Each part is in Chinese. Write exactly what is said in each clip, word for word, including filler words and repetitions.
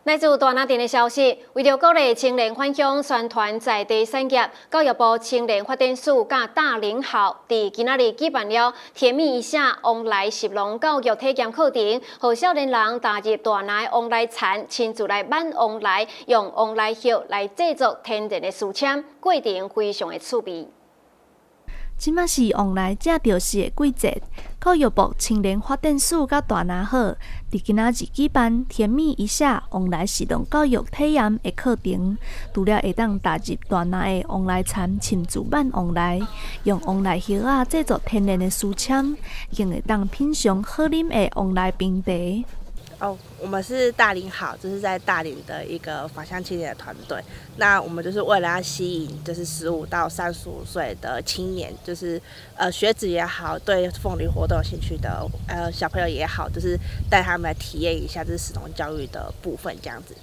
来自大林镇的消息，为了鼓励青年返乡宣传在地产业，教育部青年发展署甲大林校伫今仔日举办了甜蜜一下往来实农教育体验课程，让少年人踏入大林的往来田，亲自来挽往来，用往来叶来制作天然的书签，过程非常的趣味。 即马是往来正着是的季节，教育部青年发展署甲大林校伫今仔日举办甜蜜一下往来实农教育体验的课程，除了会当踏入大林的往来田，亲自挽往来，用往来叶啊制作天然的书签，更会当品尝好啉的往来冰茶。 哦，我们是大林好，这是在大林的一个返乡青年的团队。那我们就是为了要吸引，就是十五到三十五岁的青年，就是呃学子也好，对凤梨活动有兴趣的呃小朋友也好，就是带他们来体验一下这是实农教育的部分，这样子。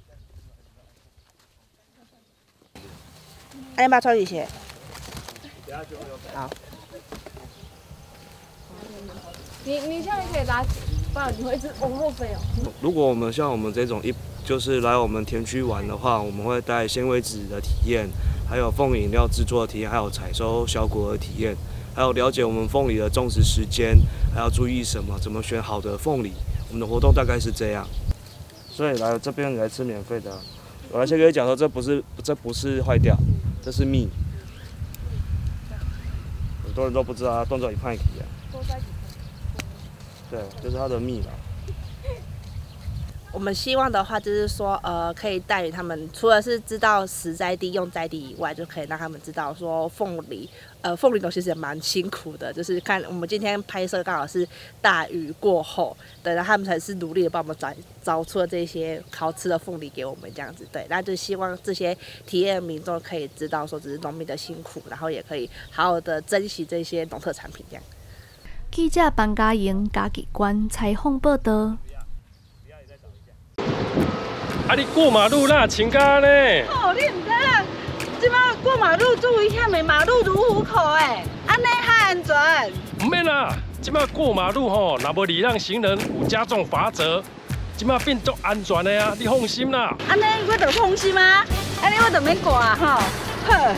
哎，要不要穿雨鞋？好。 你你现在可以拿。不然你会一直往后飞哦。 如果我们像我们这种一就是来我们田区玩的话，我们会带纤维纸的体验，还有凤梨饮料制作的体验，还有采收小果的体验，还有了解我们凤梨的种植时间，还要注意什么，怎么选好的凤梨。我们的活动大概是这样。所以来这边来吃免费的，我来先跟你讲说，这不是这不是坏掉，这是蜜。很多人都不知道它动作一派体啊。对，就是它的蜜啦。 我们希望的话，就是说，呃，可以带领他们，除了是知道实在地、用在地以外，就可以让他们知道说，凤梨，呃，凤梨农其实也蛮辛苦的。就是看我们今天拍摄刚好是大雨过后，对，然后他们才是努力的帮我们找找出了这些好吃的凤梨给我们这样子，对，那就希望这些体验民众可以知道说，只是农民的辛苦，然后也可以好好的珍惜这些农特产品这样。 记者班嘉莹、嘉义县采访报道。 啊！你过马路那请假呢？ 哦，你唔知啊？即摆过马路注意遐的马路如虎口诶，安尼较安全。 唔免啦，即摆过马路吼，若无礼让行人，有加重罚则。即摆变足安全的啊，你放心啦。 安尼我就放心啊，安尼我就免过啊吼。好。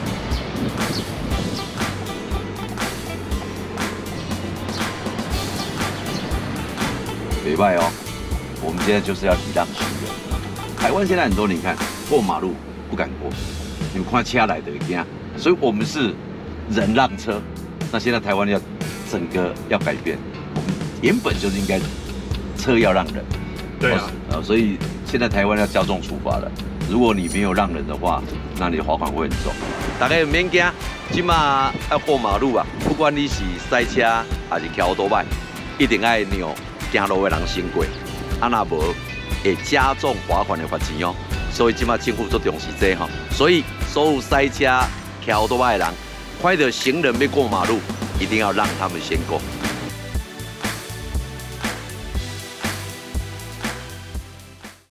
袂歹哦，我们现在就是要礼让行人。台湾现在很多你看过马路不敢过，你们看车来的惊，所以我们是人让车。那现在台湾要整个要改变，我们原本就是应该车要让人。 对啊， 呃，所以现在台湾要加重处罚了。如果你没有让人的话，那你的罚款会很重。大家免惊，即马要过马路啊，不管你是塞车还是桥多摆，一定爱让行路的人先过，啊那无会加重罚款的罚钱哦。所以即马政府做重视这吼，所以所有塞车、桥多摆的人，看到行人要过马路，一定要让他们先过。